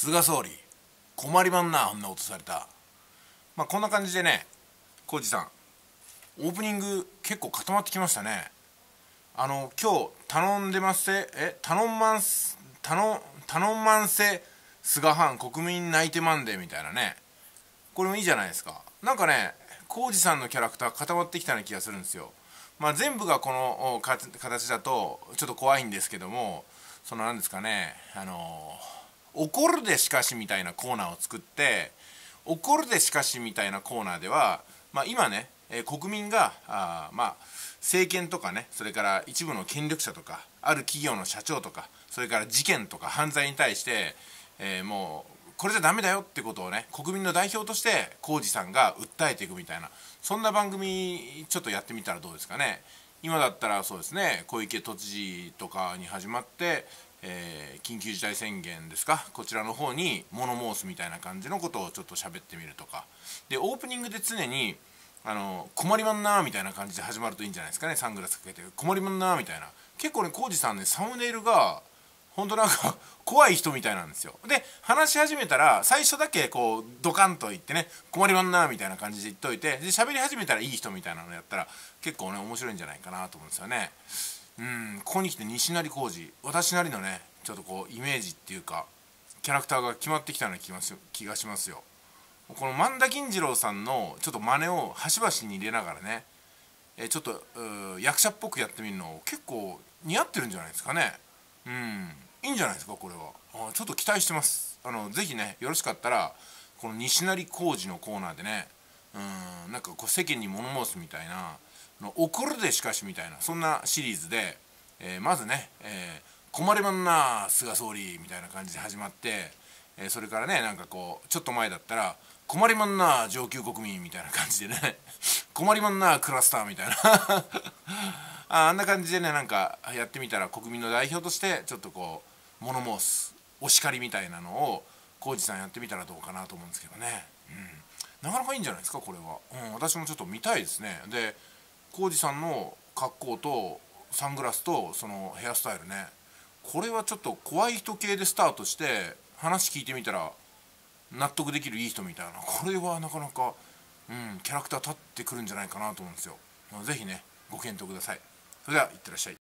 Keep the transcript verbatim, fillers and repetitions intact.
菅総理困りまんな、あんな落とされた。まあこんな感じでね、浩二さんオープニング結構固まってきましたね。あの今日頼んでますせえ頼んまんす頼頼んまんせ菅藩国民泣いてまんでみたいなね。これもいいじゃないですか。なんかね、浩二さんのキャラクター固まってきたような気がするんですよ。まあ全部がこのか形だとちょっと怖いんですけども、そのなんですかね、あの怒るでしかしみたいなコーナーを作って、怒るでしかしみたいなコーナーでは、まあ、今ね、えー、国民があ、まあ、政権とかね、それから一部の権力者とかある企業の社長とか、それから事件とか犯罪に対して、えー、もうこれじゃダメだよってことをね、国民の代表として浩二さんが訴えていくみたいな、そんな番組ちょっとやってみたらどうですかね。今だったらそうですね、小池都知事とかに始まって、えー、緊急事態宣言ですか、こちらの方に物申すみたいな感じのことをちょっと喋ってみるとかで、オープニングで常にあの困りまんなーみたいな感じで始まるといいんじゃないですかね。サングラスかけて困りまんなーみたいな。結構ね、浩二さんね、サムネイルが本当なんか怖い人みたいなんですよ。で話し始めたら最初だけこうドカンと言ってね、困りまんなーみたいな感じで言っといて、で喋り始めたらいい人みたいなのやったら結構ね面白いんじゃないかなと思うんですよね。うん、ここに来て西成浩二、私なりのねちょっとこうイメージっていうかキャラクターが決まってきたような気がしますよ。この萬田銀次郎さんのちょっと真似を端々に入れながらね、えちょっと役者っぽくやってみるの結構似合ってるんじゃないですかね。うん、いいんじゃないですかこれは。あ、ちょっと期待してます。あのぜひね、よろしかったらこの西成浩二のコーナーでね、うん、なんかこう世間に物申すみたいな、怒るでしかしみたいな、そんなシリーズで、えー、まずね、えー、困りまんな菅総理みたいな感じで始まって、えー、それからね、なんかこうちょっと前だったら困りまんな上級国民みたいな感じでね困りまんなクラスターみたいなあ, あんな感じでね、なんかやってみたら国民の代表としてちょっとこう物申すお叱りみたいなのを浩二さんやってみたらどうかなと思うんですけどね。うん、なかなかいいんじゃないですかこれは。うん、私もちょっと見たいですね。で浩二さんの格好とサングラスとそのヘアスタイルね、これはちょっと怖い人系でスタートして話聞いてみたら納得できるいい人みたいな、これはなかなか、うん、キャラクター立ってくるんじゃないかなと思うんですよ。ぜひねご検討ください。それではいってらっしゃい。